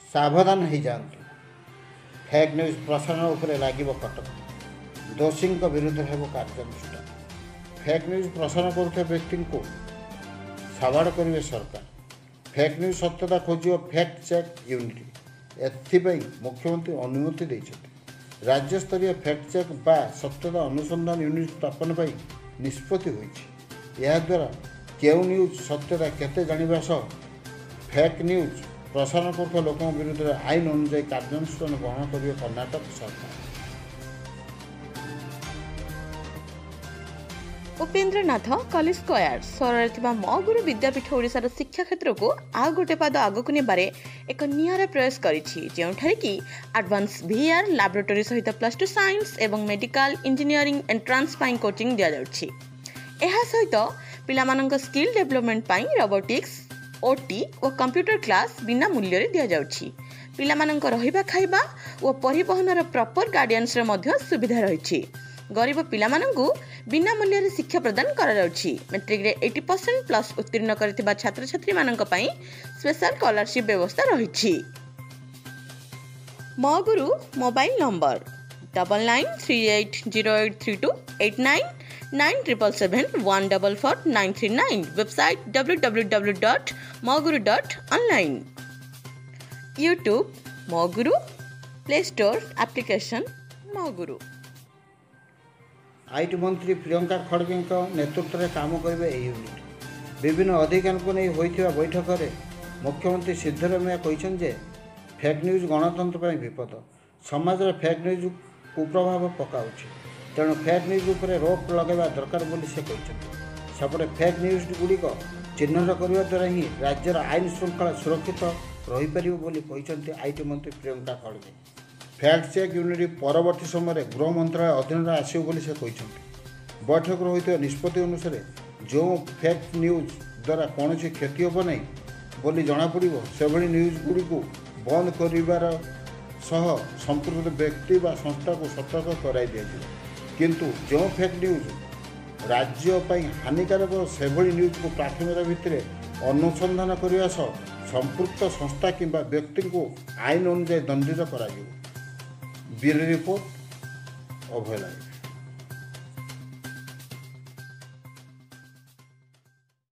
सावधान हो जातु। फेक न्यूज प्रसारण उपरे लागिब कटक। दोषी विरुद्ध हेब कार्यानुष्ठान। फेक न्यूज प्रसारण करुଥିବା व्यक्ति को साबाड़ करेंगे सरकार। फेक न्यूज सत्यता खोज फैक्ट चेक यूनिट एथिपाई मुख्यमंत्री अनुमति देते। राज्य स्तरीय फैक्ट चेक बा सत्यता अनुसंधान यूनिट स्थापन पर निष्पत्ति होइछि। यह द्वारा केउ न्यूज सत्यता केते जानिबा सह फेक न्यूज प्रसारण करुଥିବା लोकों विरुद्ध आईन अनुसार कार्यानुष्ठान ग्रहण करिवे कर्नाटक सरकार। उपेन्द्रनाथ कॉलेज स्क्वायर सहर मगुरु विद्यापीठ ओडिशार शिक्षा क्षेत्र को आ गोटे पाद आगक नेबारे एक नियारा प्रयास करिछि, जेउठारे कि एडवांस वीआर लैबोरेटरी सहित +2 साइंस एवं मेडिकल इंजीनियरिंग एंट्रांस पाई कोचिंग दिया जाउछि। एहा सहित पिलामानंक स्किल डेवलपमेंट पाई रोबोटिक्स, ओटी और कंप्यूटर क्लास बिना मूल्य रे दिया जाउछि। पिलामानंक रहिबा खाइबा और परिवहनर प्रॉपर गाइडेंस रे मध्य सुविधा रहिछि। गरीब पिलामानंकु बिना मूल्य रे शिक्षा प्रदान करा जाउछि। मैट्रिक रे 80% प्लस उत्तीर्ण करथिबा छात्र छात्री मानंक पई स्पेशल स्कॉलरशिप व्यवस्था रहिछि। Moguru mobile number 9938083289 9777144939। Website www.moguru.online। YouTube Moguru, play store application Moguru. IT मंत्री प्रियंका खड़गे नेतृत्व में काम करेंगे यह यूनिट। विभिन्न अधिकारी को नहीं होइथिबा बैठक में मुख्यमंत्री सिद्धरामैया कहते फेक न्यूज गणतंत्र पर विपद। समाज में फेक न्यूज कुप्रभाव पकाउछि, तेणु फेक न्यूज उपर रोक लगेवा दरकार बोली से कहते। सेपटे फेक न्यूज गुड़िक चिन्हट करने द्वारा ही राज्यर आईन श्रृंखला सुरक्षित रही पारिब बोली कहते आईटी मंत्री प्रियंका खड़गे। फैक्ट चेक यूनिट परवर्ती समय गृह मंत्रालय अधीन आसो से कहते। बैठक होता निष्पत्ति अनुसार जो फेक न्यूज द्वारा कौन क्षति हम ना बोली जनापड़ से न्यूज गुड़ी को बंद कर संपूर्ण व्यक्ति व संस्था को सतर्क कराई दिया। किंतु जो फेक न्यूज राज्य हानिकारक से न्यूज को प्राथमिकता भित्तिर अनुसंधान करने संपृक्त संस्था किंबा व्यक्ति को आईन अनुसार दंडित करा। Bureau report, अभयलाइव।